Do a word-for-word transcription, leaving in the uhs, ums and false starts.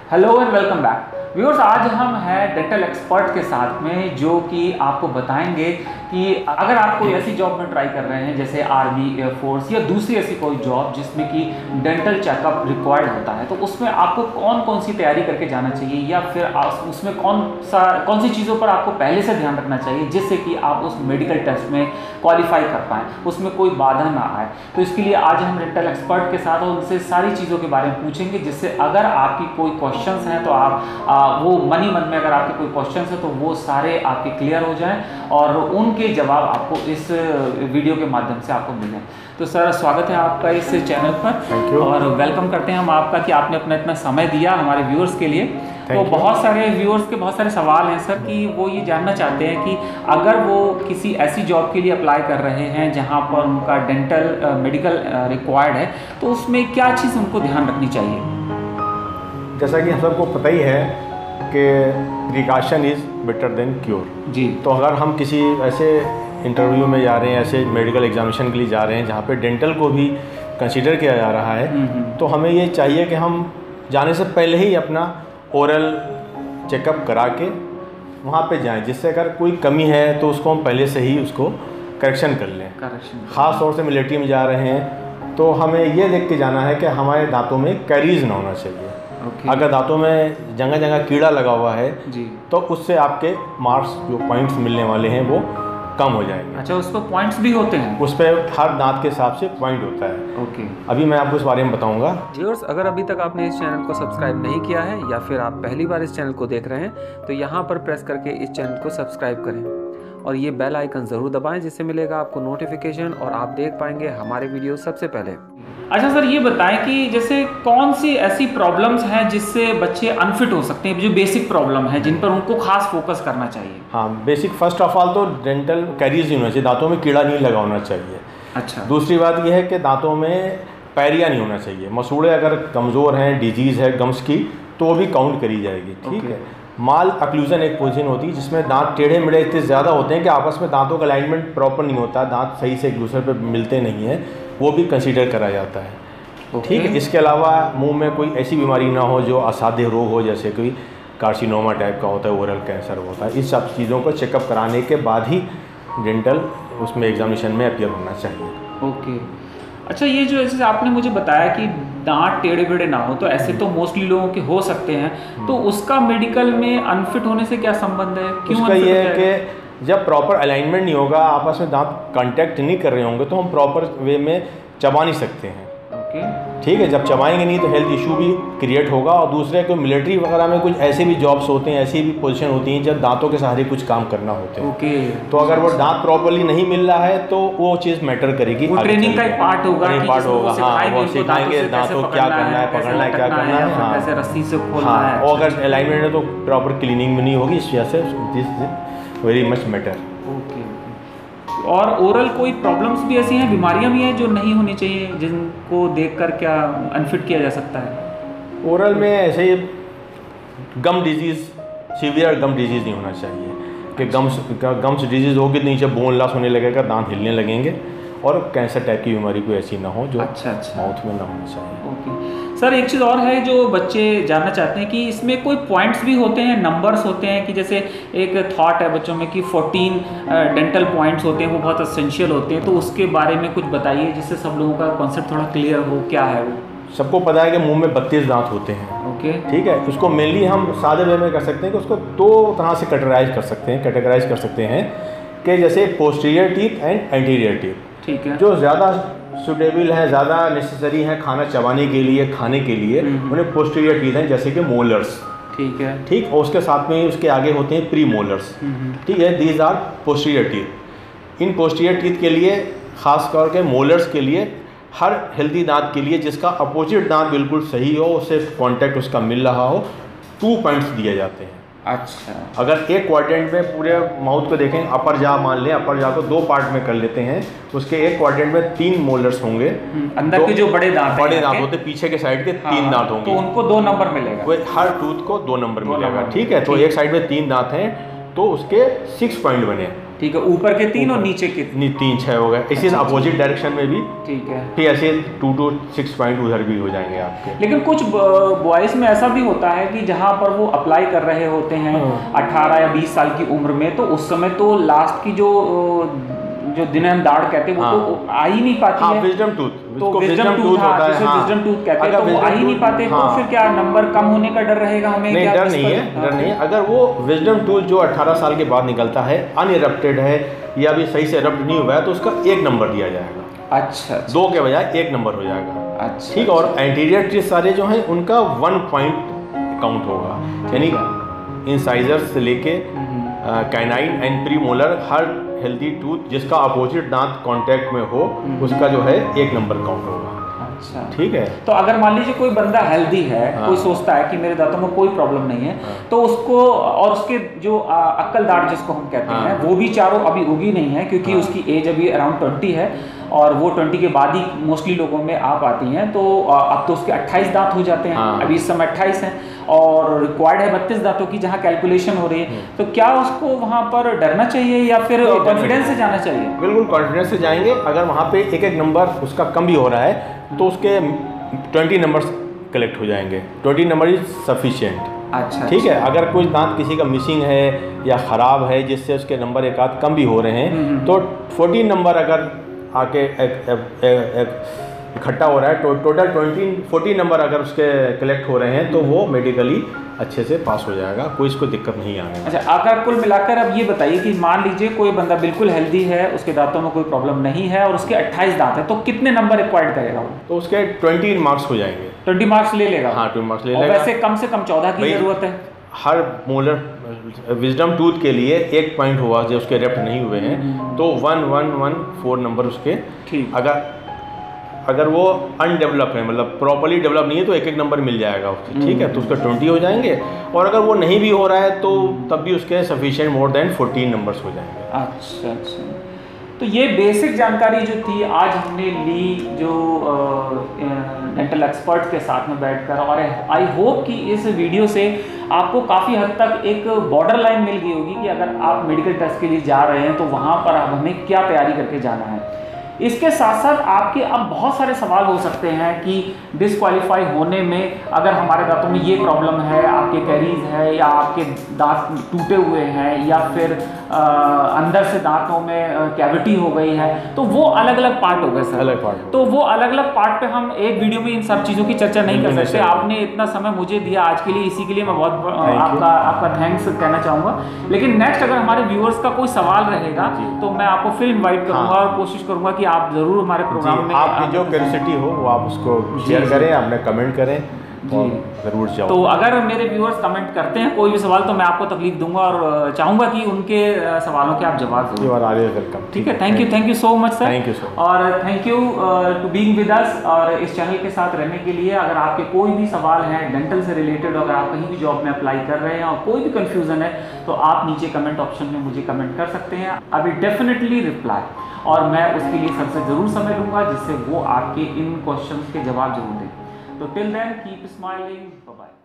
Hello and welcome back viewers. आज हम हैं डेंटल एक्सपर्ट के साथ में, जो कि आपको बताएंगे कि अगर आप कोई ऐसी जॉब में ट्राई कर रहे हैं जैसे आर्मी, एयरफोर्स या दूसरी ऐसी कोई जॉब जिसमें कि डेंटल चेकअप रिक्वायर्ड होता है, तो उसमें आपको कौन कौन सी तैयारी करके जाना चाहिए, या फिर उसमें कौन सा कौन सी चीज़ों पर आपको पहले से ध्यान रखना चाहिए जिससे कि आप उस मेडिकल टेस्ट में क्वालिफाई कर पाएँ, उसमें कोई बाधा ना आए। तो इसके लिए आज हम डेंटल एक्सपर्ट के साथ उनसे सारी चीज़ों के बारे में पूछेंगे, जिससे अगर आपकी कोई क्वेश्चंस हैं तो आप आ, वो मन ही मन में अगर आपके कोई क्वेश्चंस हैं तो वो सारे आपके क्लियर हो जाएं और उनके जवाब आपको इस वीडियो के माध्यम से आपको मिलें। तो सर, स्वागत है आपका इस चैनल पर और वेलकम करते हैं हम आपका कि आपने अपना इतना समय दिया हमारे व्यूअर्स के लिए। तो बहुत सारे व्यूअर्स के बहुत सारे सवाल हैं सर, कि वो ये जानना चाहते हैं कि अगर वो किसी ऐसी जॉब के लिए अप्लाई कर रहे हैं जहाँ पर उनका डेंटल मेडिकल रिक्वायर्ड है, तो उसमें क्या चीज़ उनको ध्यान रखनी चाहिए? जैसा कि हम सबको पता ही है कि precaution is better than cure जी। तो अगर हम किसी ऐसे इंटरव्यू में जा रहे हैं, ऐसे मेडिकल एग्जामिनेशन के लिए जा रहे हैं जहाँ पे डेंटल को भी कंसीडर किया जा रहा है, तो हमें ये चाहिए कि हम जाने से पहले ही अपना ओरल चेकअप करा के वहाँ पे जाएं, जिससे अगर कोई कमी है तो उसको हम पहले से ही उसको करेक्शन कर लें। ख़ास तौर से मिलिट्री में जा रहे हैं तो हमें ये देख के जाना है कि हमारे दांतों में कैरीज ना होना चाहिए। Okay. अगर दांतों में जगह जगह कीड़ा लगा हुआ है जी, तो उससे आपके मार्क्स जो पॉइंट्स मिलने वाले हैं वो कम हो जाएंगे। अच्छा, उस पर पॉइंट्स भी होते हैं? उस पर हर दांत के हिसाब से पॉइंट होता है। Okay okay. अभी मैं आपको इस बारे में बताऊंगा। व्यूअर्स, अगर अभी तक आपने इस चैनल को सब्सक्राइब नहीं किया है या फिर आप पहली बार इस चैनल को देख रहे हैं, तो यहाँ पर प्रेस करके इस चैनल को सब्सक्राइब करें और ये बेल आइकन ज़रूर दबाएं, जिससे मिलेगा आपको नोटिफिकेशन और आप देख पाएंगे हमारे वीडियो सबसे पहले। अच्छा सर, ये बताएं कि जैसे कौन सी ऐसी प्रॉब्लम्स हैं जिससे बच्चे अनफिट हो सकते हैं, जो बेसिक प्रॉब्लम है जिन पर उनको खास फोकस करना चाहिए? हाँ, बेसिक फर्स्ट ऑफ ऑल तो डेंटल कैरीज नहीं होना चाहिए, दांतों में कीड़ा नहीं लगा होना चाहिए। अच्छा। दूसरी बात यह है कि दांतों में पैरिया नहीं होना चाहिए। मसूड़े अगर कमज़ोर हैं, डिजीज़ है गम्स की, तो वो भी काउंट करी जाएगी। ठीक है। माल अक्लूजन एक पोजीशन होती है जिसमें दांत टेढ़े मेढ़े इतने ज़्यादा होते हैं कि आपस में दांतों का अलाइनमेंट प्रॉपर नहीं होता, दांत सही से एक दूसरे पे मिलते नहीं हैं, वो भी कंसीडर करा जाता है। okay. ठीक है। इसके अलावा मुंह में कोई ऐसी बीमारी ना हो जो असाध्य रोग हो, जैसे कोई कार्सिनोमा टाइप का होता है, ओरल कैंसर होता है। इस सब चीज़ों को चेकअप कराने के बाद ही डेंटल उसमें एग्जामिनेशन में अपीयर होना चाहिए। Okay okay. अच्छा, ये जो जैसे आपने मुझे बताया कि दांत टेढ़े बेढ़े ना हो, तो ऐसे तो मोस्टली लोगों के हो सकते हैं, तो उसका मेडिकल में अनफिट होने से क्या संबंध है? क्यों? उसका ये है कि जब प्रॉपर अलाइनमेंट नहीं होगा, आपस में दांत कांटेक्ट नहीं कर रहे होंगे, तो हम प्रॉपर वे में चबा नहीं सकते हैं। ओके। ठीक है। जब चबाएंगे नहीं तो हेल्थ इशू भी क्रिएट होगा। और दूसरे को मिलिट्री वगैरह में कुछ ऐसे भी जॉब्स होते हैं, ऐसी भी पोजीशन होती हैं जब दांतों के सहारे कुछ काम करना होते हैं। ओके। तो अगर वो दांत प्रॉपर्ली नहीं मिल रहा है तो वो चीज़ मैटर करेगी। वो ट्रेनिंग का एक पार्ट होगा, पार्ट होगा। हाँ, वो सिखाएंगे दांतों क्या करना है, पकड़ना है, क्या करना है, हाँ, कैसे रस्सी से खोलना है। और अगर अलाइनमेंट है तो प्रॉपर क्लीनिंग भी नहीं होगी, इस वजह से this very much matter. Okay. और ओरल कोई प्रॉब्लम्स भी ऐसी हैं, बीमारियां भी हैं जो नहीं होनी चाहिए, जिनको देखकर क्या अनफिट किया जा सकता है? ओरल में ऐसे ही gum disease, severe gum disease नहीं होना चाहिए कि गम्स गम्स डिजीज़ होगी तो नीचे बोन लॉस होने लगेगा, दांत हिलने लगेंगे, और कैंसर टाइप की बीमारी कोई ऐसी ना हो जो अच्छा अच्छा माउथ में ना होना चाहिए। ओके सर, एक चीज़ और है जो बच्चे जानना चाहते हैं कि इसमें कोई पॉइंट्स भी होते हैं, नंबर्स होते हैं, कि जैसे एक थॉट है बच्चों में कि चौदह डेंटल पॉइंट्स होते हैं, वो बहुत एसेंशियल होते हैं, तो उसके बारे में कुछ बताइए जिससे सब लोगों का कॉन्सेप्ट थोड़ा क्लियर हो। क्या है वो? सबको पता है कि मुंह में बत्तीस दांत होते हैं। ओके। ठीक है। उसको मेनली हम सादे वे में कर सकते हैं कि उसको दो तरह से कैटेगराइज कर सकते हैं कैटेगराइज कर सकते हैं कि जैसे posterior teeth and anterior teeth. ठीक है। जो ज़्यादा सुटेबल हैं, ज़्यादा नेसेसरी हैं खाना चबाने के लिए, खाने के लिए, उन्हें पोस्टीरियर टीथ हैं, जैसे कि मोलर्स। ठीक है। ठीक। और उसके साथ में उसके आगे होते हैं प्री मोलर्स। ठीक है। These are posterior teeth. इन पोस्टीरियर टीथ के लिए, खास करके मोलर्स के लिए, हर हेल्दी दांत के लिए जिसका अपोजिट दांत बिल्कुल सही हो, उससे कांटेक्ट उसका मिल रहा हो, टू पॉइंट्स दिए जाते हैं। अच्छा। अगर एक क्वाड्रेंट में पूरे माउथ को देखें, अपर जा मान लें, अपर जा को दो पार्ट में कर लेते हैं, उसके एक क्वाड्रेंट में तीन मोलर्स होंगे, अंदर के जो बड़े दांत बड़े दांत होते, पीछे के साइड के हाँ, तीन दांत होंगे, तो उनको दो नंबर मिलेगा। वो हर टूथ को दो नंबर मिलेगा। ठीक है। तो एक साइड में तीन दांत हैं तो उसके सिक्स पॉइंट बने। ठीक है, ऊपर के तीन और नीचे के नहीं तीन छः हो गए, इसी अपोजिट डायरेक्शन में भी। ठीक है, ठीक ऐसे टू टू सिक्स पॉइंट उधर भी हो जाएंगे आपके। लेकिन कुछ बॉयज़ में ऐसा भी होता है कि जहाँ पर वो अप्लाई कर रहे होते हैं अठारह या बीस साल की उम्र में, तो उस समय तो लास्ट की जो जो दिनहन दाढ़ कहते हैं वो हाँ। तो आ ही नहीं पाती हाँ, है, विजडम टूथ, तो विजडम टूथ होता है, हाँ, विजडम टूथ कहते हैं, तो वो आ ही नहीं पाते, हाँ। तो फिर क्या नंबर कम होने का डर रहेगा हमें? नहीं, डर नहीं है, डर नहीं है। अगर वो विजडम टूथ जो अठारह साल के बाद निकलता है, अनइरप्टेड है या भी सही से इरप्ट नहीं हुआ है, तो उसका एक नंबर दिया जाएगा। अच्छा, अच्छा। दो के बजाय एक नंबर हो जाएगा। अच्छा, ठीक। और एंटीरियर टीथ सारे जो हैं उनका वन पॉइंट काउंट होगा, यानी इंसाइजर से लेके कैनाइन एंड प्री मोलर हर हेल्दी टूथ जिसका अपोजिट दांत कांटेक्ट में हो उसका जो है एक नंबर काउंट होगा। अच्छा, ठीक है। तो अगर मान लीजिए कोई बंदा हेल्दी है, हाँ। कोई सोचता है कि मेरे दांतों में कोई प्रॉब्लम नहीं है, हाँ। तो उसको और उसके जो अक्ल दाढ़ जिसको हम कहते हाँ। हैं वो भी चारों अभी उगी नहीं है, क्योंकि हाँ। उसकी एज अभी अराउंड ट्वेंटी है और वो ट्वेंटी के बाद ही मोस्टली लोगों में आ पाती हैं, तो अब तो उसके अट्ठाईस दांत हो जाते हैं। हाँ। अभी इस समय अट्ठाईस हैं और रिक्वायर्ड है बत्तीस दांतों की जहाँ कैलकुलेशन हो रही है, तो क्या उसको वहाँ पर डरना चाहिए या फिर कॉन्फिडेंस से जाना चाहिए? बिल्कुल कॉन्फिडेंस से जाएंगे। अगर वहाँ पे एक एक नंबर उसका कम भी हो रहा है तो उसके ट्वेंटी नंबर्स कलेक्ट हो जाएंगे, ट्वेंटी नंबर इज सफिशिएंट। अच्छा, ठीक है। अगर कोई दांत किसी का मिसिंग है या ख़राब है जिससे उसके नंबर एक आध कम भी हो रहे हैं, तो फोर्टीन नंबर अगर आके इकट्ठा हो रहा है, तो टोटल ट्वेंटी फोर्टीन नंबर अगर उसके कलेक्ट हो रहे हैं तो वो मेडिकली अच्छे से पास हो जाएगा, कोई इसको दिक्कत नहीं आने। अच्छा, अगर कुल मिलाकर अब ये बताइए कि मान लीजिए कोई बंदा बिल्कुल हेल्दी है, उसके दांतों में कोई प्रॉब्लम नहीं है और उसके अट्ठाईस दांत है, तो कितने नंबर रिक्वायर्ड करेगा वो? तो उसके ट्वेंटी मार्क्स हो जाएंगे। ट्वेंटी मार्क्स ले लेगा? हाँ, ट्वेंटी मार्क्स ले लेगा। वैसे कम से कम चौदह की जरूरत है हर मोलर विजडम टूथ के लिए। एक पॉइंट हुआ जो उसके रेप्ट नहीं हुए हैं तो one one one four number उसके। ठीक। अगर अगर वो अनडेवलप है, मतलब प्रॉपर्ली डेवलप नहीं है, तो एक एक नंबर मिल जाएगा उसके। ठीक है, तो उसका ट्वेंटी हो जाएंगे। और अगर वो नहीं भी हो रहा है तो तब भी उसके sufficient more than fourteen numbers हो जाएंगे। अच्छा अच्छा, तो ये बेसिक जानकारी जो थी आज हमने ली जो डेंटल एक्सपर्ट के साथ में बैठकर, और आई होप कि इस वीडियो से आपको काफ़ी हद तक एक बॉर्डर लाइन मिल गई होगी कि अगर आप मेडिकल टेस्ट के लिए जा रहे हैं तो वहाँ पर आप हमें क्या तैयारी करके जाना है। इसके साथ साथ आपके अब बहुत सारे सवाल हो सकते हैं कि डिसक्वालीफाई होने में अगर हमारे दांतों में ये प्रॉब्लम है, आपके कैरीज है या आपके दांत टूटे हुए हैं या फिर आ, अंदर से दांतों में कैविटी हो गई है, तो वो अलग अलग पार्ट हो गए सर। अलग पार्ट। तो वो अलग अलग पार्ट पे हम एक वीडियो में इन सब चीज़ों की चर्चा नहीं कर सकते। आपने इतना समय मुझे दिया आज के लिए, इसी के लिए मैं बहुत आपका आपका थैंक्स कहना चाहूँगा। लेकिन नेक्स्ट अगर हमारे व्यूअर्स का कोई सवाल रहेगा तो मैं आपको फिर इनवाइट करूँगा और कोशिश करूँगा कि आप जरूर हमारे प्रोग्राम में आपकी जो क्यूरियोसिटी हो वो आप उसको शेयर करें, आपने कमेंट करें जी, जरूर जाओ। तो अगर मेरे व्यूअर्स कमेंट करते हैं कोई भी सवाल तो मैं आपको तकलीफ दूंगा और चाहूंगा कि उनके सवालों के आप जवाब जरूर। वेलकम। ठीक है, thank you thank you so much sir. Thank you sir. और thank you to being with us और इस चैनल के साथ रहने के लिए। अगर आपके कोई भी सवाल हैं डेंटल से रिलेटेड, अगर आप कहीं भी जॉब में अप्लाई कर रहे हैं और कोई भी कंफ्यूजन है तो आप नीचे कमेंट ऑप्शन में मुझे कमेंट कर सकते हैं। आई विल डेफिनेटली रिप्लाई और मैं उसके लिए सबसे ज़रूर समय लूँगा जिससे वो आपके इन क्वेश्चंस के जवाब जरूर दें। तो till then keep smiling, bye bye.